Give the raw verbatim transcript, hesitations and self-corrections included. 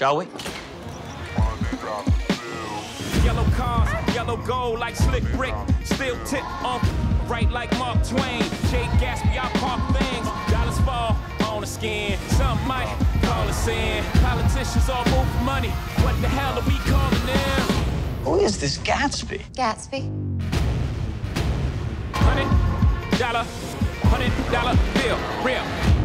shall we? Yellow cars, yellow gold like slick brick. Still tip on right like Mark Twain. Great Gatsby, I park things. Dollars fall on the skin. Some might call us in. Politicians all move for money. What the hell are we calling them? Who is this Gatsby? Gatsby. Hundred dollar, hundred dollar bill, real.